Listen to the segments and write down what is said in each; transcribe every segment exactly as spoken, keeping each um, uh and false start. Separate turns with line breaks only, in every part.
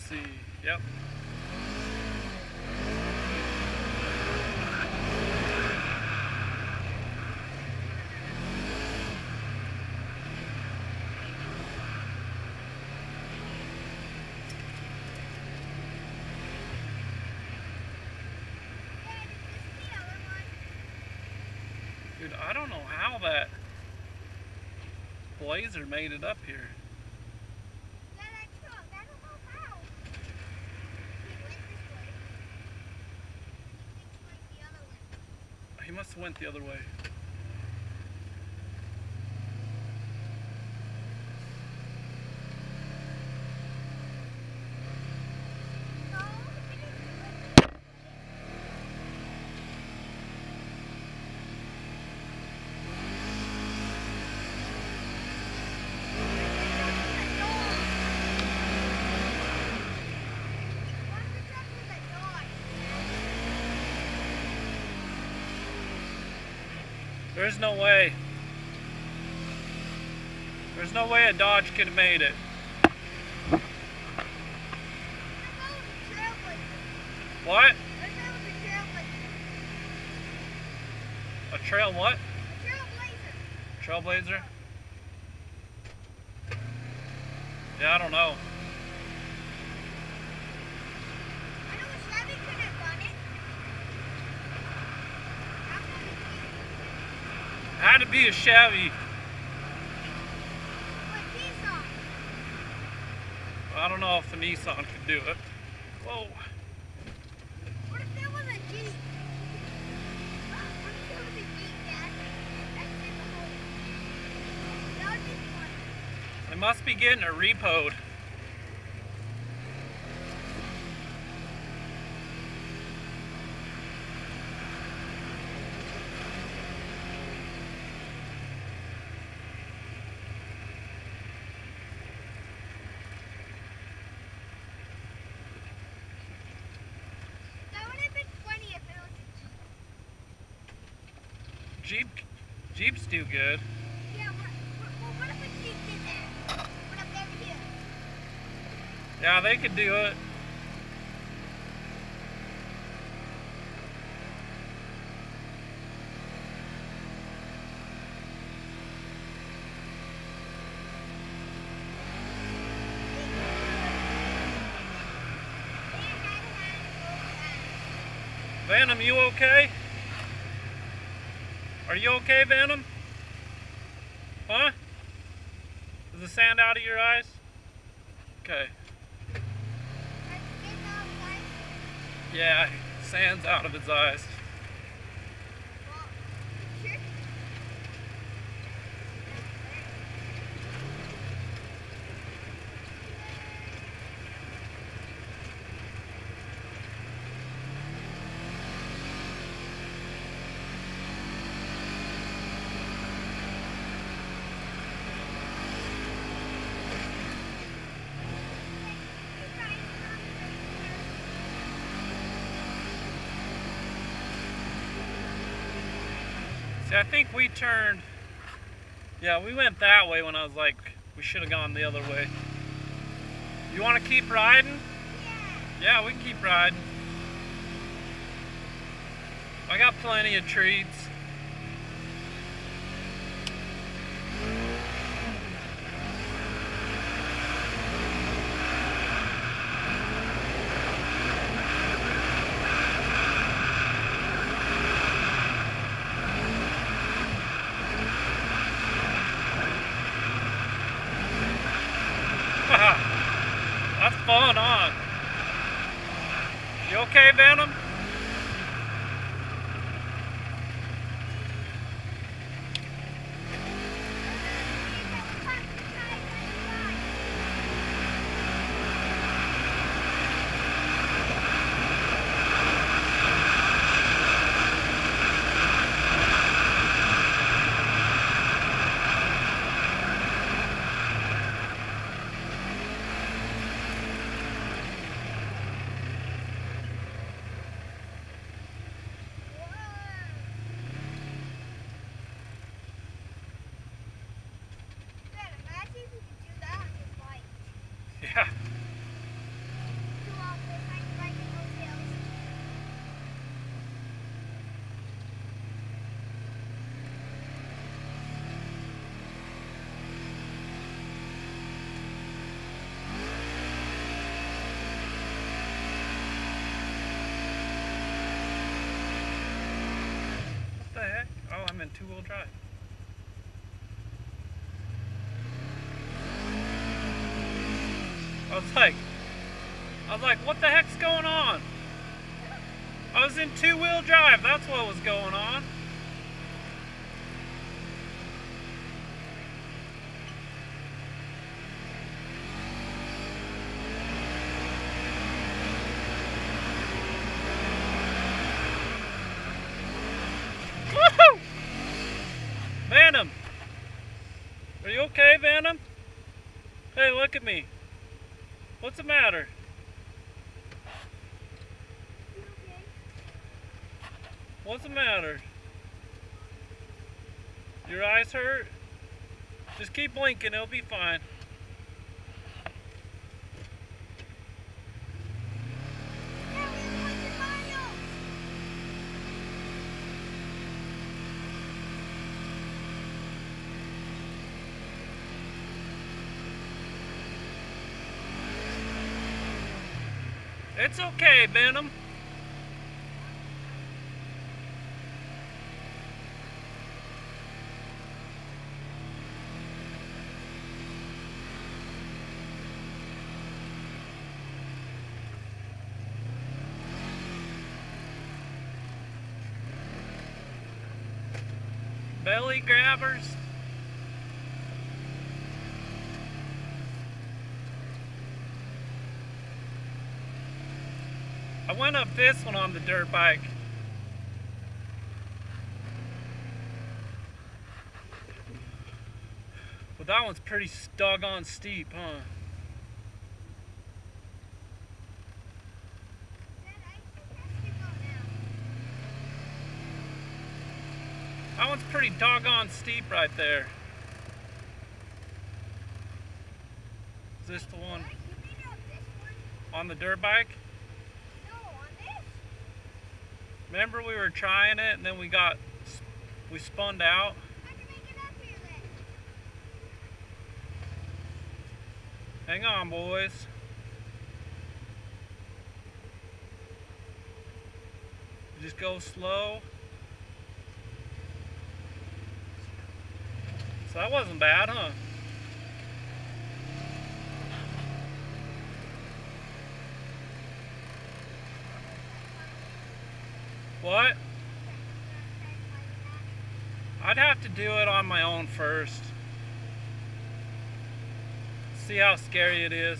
see. Yep. Dude, I don't know how that Blazer made it up here.
Yeah, that's true. I don't know how. He went this way. He thinks like the other way.
He must have went the other way.
No, he didn't went this way.
There's no way. There's no way a Dodge could have made it. What? A trail what? Trailblazer? Yeah, I don't know.
I know a Chevy could have done it.
Had to be a Chevy.
But Nissan.
I don't know if a Nissan could do it. Whoa.
What if there was a Jeep? What if there was a Jeep, Dad? That's in the hole. That would be fun.
They must be getting it repoed.
That would have been funny if it was a Jeep.
Jeep, Jeeps do good.
Yeah, what, what, well, what if a Jeep did that? What if they were here?
Yeah, they could do it. Venom, you okay? Are you okay, Venom? Huh? Is the sand out of your eyes? Okay. Yeah, sand's out of his eyes. See, I think we turned, yeah, we went that way when I was like, we should have gone the other way. You want to keep riding? Yeah, we can keep riding. I got plenty of treats. That's fun, huh? You okay, Venom? I'm in two-wheel drive. I was like, I was like, what the heck's going on? I was in two-wheel drive, that's what was going on. Woohoo! Venom! Are you okay, Venom? Hey, look at me. What's the matter?
You okay?
What's the matter? Your eyes hurt? Just keep blinking, it'll be fine.
Yeah, we have twenty miles.
It's okay, Venom. Belly grabbers. I went up this one on the dirt bike. But that one's pretty doggone steep, huh?
Dad, I think I should go now.
That one's pretty doggone steep right there. Is this the one
What? You made it up this one?
on the dirt bike?
No, on this?
Remember we were trying it and then we got, we spun out?
How'd you make it up here then?
Hang on, boys. Just go slow. So that wasn't bad, huh? What? I'd have to do it on my own first. See how scary it is.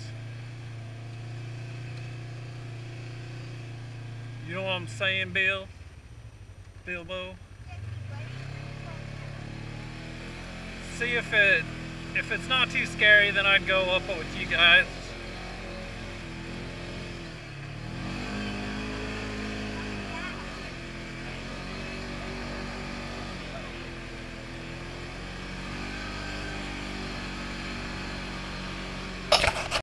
You know what I'm saying, Bill? Bilbo? See if it if it's not too scary, then I'd go up with you guys.